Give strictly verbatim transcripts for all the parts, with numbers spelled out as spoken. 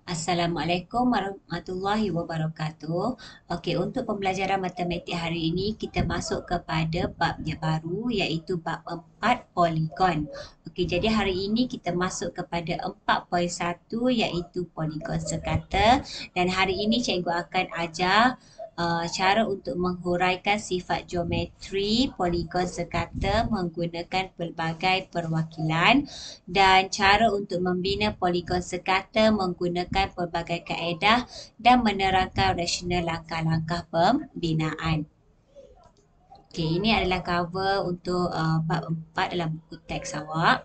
Assalamualaikum warahmatullahi wabarakatuh. Okey, untuk pembelajaran matematik hari ini kita masuk kepada babnya baru iaitu bab empat poligon. Okey, jadi hari ini kita masuk kepada empat titik satu iaitu poligon sekata dan hari ini cikgu akan ajar uh, cara untuk menghuraikan sifat geometri poligon sekata menggunakan pelbagai perwakilan dan cara untuk membina poligon sekata menggunakan pelbagai kaedah dan menerangkan rasional langkah-langkah pembinaan. Okey, ini adalah cover untuk uh, bab empat dalam buku teks awak.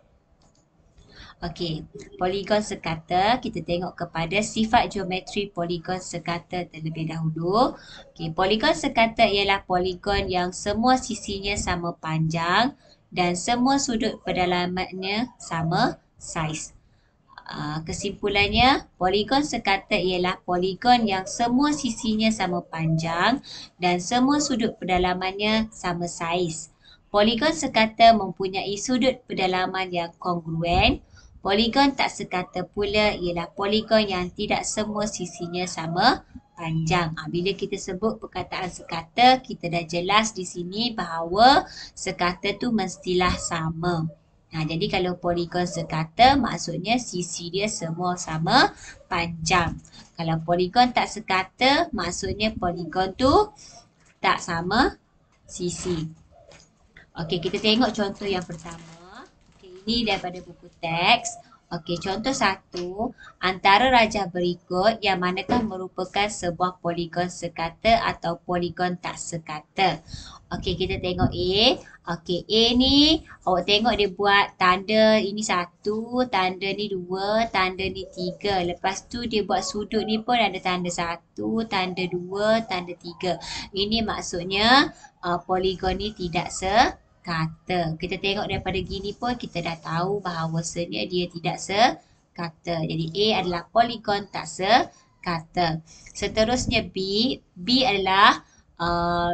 Okey, poligon sekata, kita tengok kepada sifat geometri poligon sekata terlebih dahulu. Okey, poligon sekata ialah poligon yang semua sisinya sama panjang dan semua sudut pendalamannya sama saiz. Uh, kesimpulannya, poligon sekata ialah poligon yang semua sisinya sama panjang dan semua sudut pendalamannya sama saiz. Poligon sekata mempunyai sudut pendalaman yang kongruen. Poligon tak sekata pula ialah poligon yang tidak semua sisinya sama panjang. Ha, bila kita sebut perkataan sekata, kita dah jelas di sini bahawa sekata tu mestilah sama. Ha, jadi kalau poligon sekata maksudnya sisi dia semua sama panjang. Kalau poligon tak sekata maksudnya poligon tu tak sama sisi. Okey, kita tengok contoh yang pertama. Okey, ini daripada buku teks. Okey, contoh satu. Antara rajah berikut yang manakah merupakan sebuah poligon sekata atau poligon tak sekata. Okey, kita tengok A. Okey, A ni awak tengok dia buat tanda ini satu, tanda ni dua, tanda ni tiga. Lepas tu dia buat sudut ni pun ada tanda satu, tanda dua, tanda tiga. Ini maksudnya uh, poligon ni tidak sekata. Kita tengok daripada gini pun kita dah tahu bahawasanya dia tidak sekata. Jadi A adalah poligon tak sekata. Seterusnya B. B adalah uh,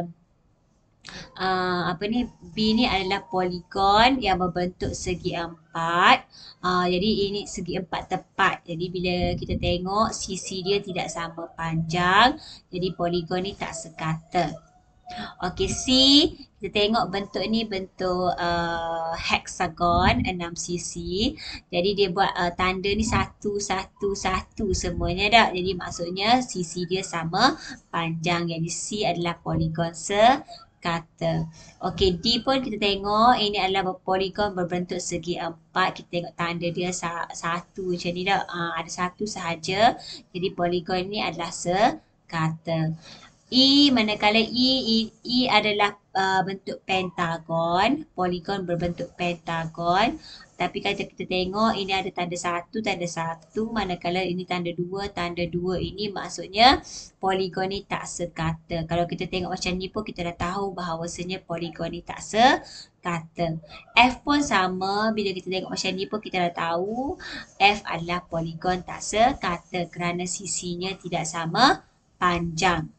uh, apa ni, B ni adalah poligon yang berbentuk segi empat. Uh, jadi ini segi empat tepat. Jadi bila kita tengok sisi dia tidak sama panjang, jadi poligon ni tak sekata. Okey, C, kita tengok bentuk ni bentuk uh, hexagon enam sisi. Jadi dia buat uh, tanda ni satu, satu, satu semuanya dah. Jadi maksudnya sisi dia sama panjang. Jadi C adalah poligon sekata. Okey, D pun kita tengok ini adalah poligon berbentuk segi empat. Kita tengok tanda dia sa- satu macam ni dah. Uh, ada satu sahaja. Jadi poligon ni adalah sekata. E, manakala E, E, E adalah uh, bentuk pentagon, poligon berbentuk pentagon. Tapi kalau kita tengok ini ada tanda satu, tanda satu, manakala ini tanda dua, tanda dua, ini maksudnya poligon ni tak sekata. Kalau kita tengok macam ni pun kita dah tahu bahawasanya poligon ni tak sekata. F pun sama, bila kita tengok macam ni pun kita dah tahu F adalah poligon tak sekata kerana sisinya tidak sama panjang.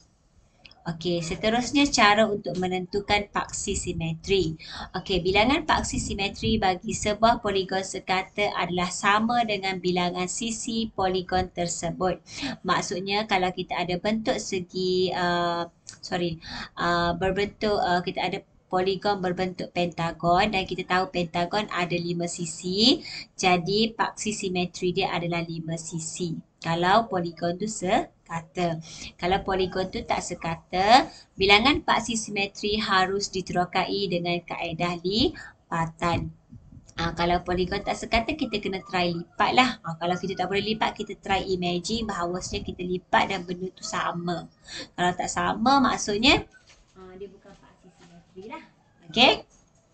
Okey, seterusnya cara untuk menentukan paksi simetri. Okey, bilangan paksi simetri bagi sebuah poligon sekata adalah sama dengan bilangan sisi poligon tersebut. Maksudnya kalau kita ada bentuk segi, uh, sorry, uh, berbentuk, uh, kita ada poligon berbentuk pentagon dan kita tahu pentagon ada lima sisi. Jadi paksi simetri dia adalah lima sisi. Kalau poligon tu se kata. Kalau poligon tu tak sekata, bilangan paksi simetri harus diterokai dengan kaedah lipatan. Ha, kalau poligon tak sekata, kita kena try lipat lah. Ha, kalau kita tak boleh lipat, kita try imagine bahawasanya kita lipat dan benda tu sama. Kalau tak sama, maksudnya ha, dia bukan paksi simetri lah. Okay?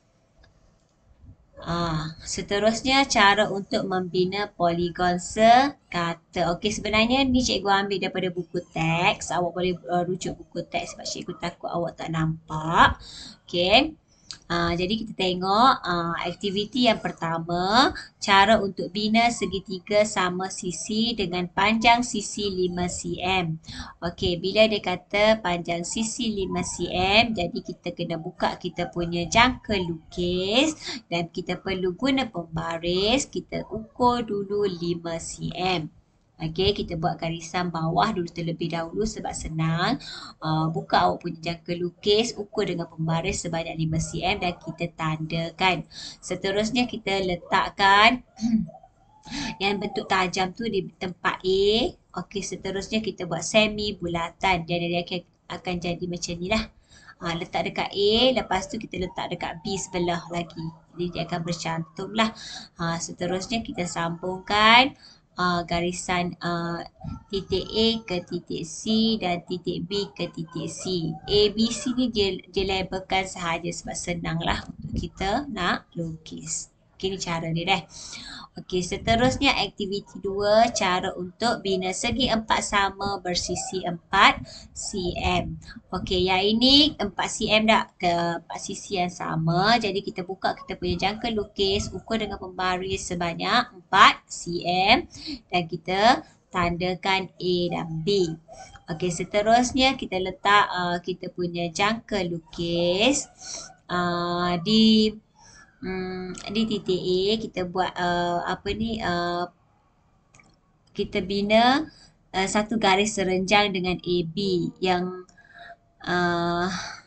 Ah, seterusnya cara untuk membina poligon sekata. Okey, sebenarnya ni cikgu ambil daripada buku teks. Awak boleh uh, rujuk buku teks sebab cikgu takut awak tak nampak. Okey. Ah, jadi kita tengok ah, aktiviti yang pertama, cara untuk bina segitiga sama sisi dengan panjang sisi lima sentimeter. Okey, bila dia kata panjang sisi lima sentimeter, jadi kita kena buka kita punya jangka lukis dan kita perlu guna pembaris. Kita ukur dulu lima sentimeter. Okey, kita buat garisan bawah dulu terlebih dahulu sebab senang. Uh, buka awak punya jangka lukis, ukur dengan pembaris sebanyak lima sentimeter dan kita tandakan. Seterusnya kita letakkan yang bentuk tajam tu di tempat A. Okey, seterusnya kita buat semi bulatan. Dia dia akan, akan jadi macam ni lah. Ha, letak dekat A, lepas tu kita letak dekat B sebelah lagi. Jadi dia akan bercantum lah. Ha, seterusnya kita sambungkan uh, garisan uh, titik A ke titik C dan titik B ke titik C. A, B, C ni dia, dia labelkan sahaja sebab senang lah untuk kita nak lukis. Okay, ni cara dia dah. Okey, seterusnya aktiviti dua, cara untuk bina segi empat sama bersisi empat sentimeter. Okey, yang ini empat sentimeter dah ke empat sisi yang sama. Jadi kita buka kita punya jangka lukis, ukur dengan pembaris sebanyak empat sentimeter dan kita tandakan A dan B. Okey, seterusnya kita letak uh, kita punya jangka lukis uh, di Hmm, di titik A kita buat uh, apa ni uh, kita bina uh, satu garis serenjang dengan A B yang uh,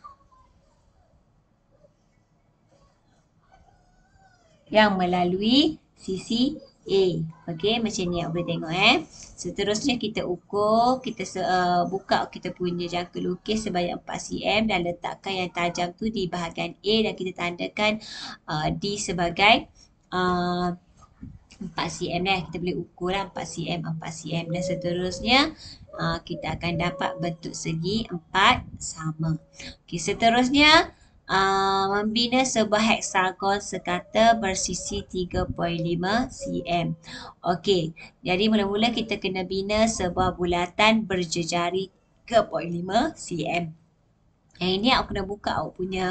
yang melalui sisi A. Okey, macam ni awak boleh tengok eh. Seterusnya kita ukur, kita uh, buka kita punya jangka lukis sebanyak empat sentimeter dan letakkan yang tajam tu di bahagian A dan kita tandakan uh, D sebagai uh, empat sentimeter eh. Kita boleh ukur lah empat sentimeter, empat sentimeter dan seterusnya uh, kita akan dapat bentuk segi empat sama. Okey, seterusnya Uh, membina sebuah heksagon sekata bersisi tiga perpuluhan lima sentimeter. Okey, jadi mula-mula kita kena bina sebuah bulatan berjejari tiga perpuluhan lima sentimeter. Yang ini aku kena buka awak punya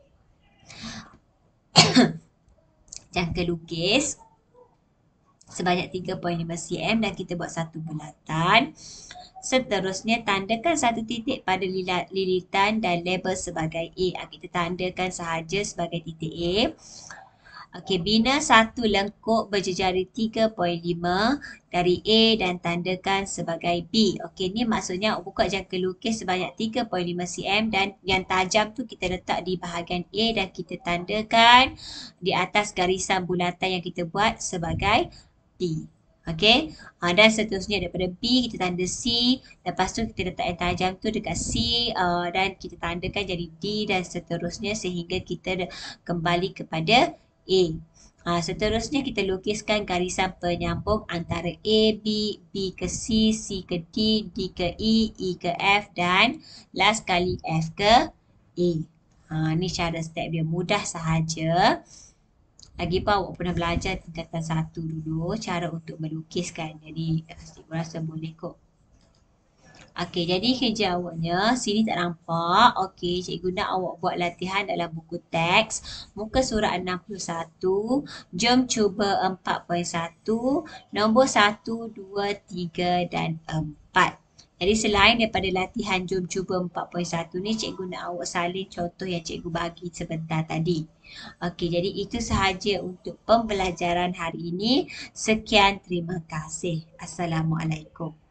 jangka lukis sebanyak tiga perpuluhan lima sentimeter dan kita buat satu bulatan. Seterusnya tandakan satu titik pada lilitan dan label sebagai A. Kita tandakan sahaja sebagai titik A. Okey, bina satu lengkuk berjejari tiga perpuluhan lima dari A dan tandakan sebagai B. Okey, ni maksudnya buka jangka lukis sebanyak tiga perpuluhan lima sentimeter dan yang tajam tu kita letak di bahagian A dan kita tandakan di atas garisan bulatan yang kita buat sebagai B. Okey, uh, dan seterusnya daripada B kita tanda C, lepas tu kita letak yang tajam tu dekat C uh, dan kita tandakan jadi D dan seterusnya sehingga kita kembali kepada A. Uh, seterusnya kita lukiskan garisan penyambung antara A, B, B ke C, C ke D, D ke E, E ke F dan last kali F ke A. Uh, ni cara step dia, mudah sahaja. Lagi pun awak pernah belajar tingkatan satu dulu cara untuk melukiskan. Jadi cikgu rasa boleh kot. Okey, jadi kerja awaknya sini tak nampak. Okey, cikgu nak awak buat latihan dalam buku teks muka surat enam puluh satu. Jom cuba empat titik satu, nombor satu, dua, tiga dan empat. Jadi selain daripada latihan jom cuba empat titik satu ni, cikgu nak awak salin contoh yang cikgu bagi sebentar tadi. Okey, jadi itu sahaja untuk pembelajaran hari ini. Sekian, terima kasih. Assalamualaikum.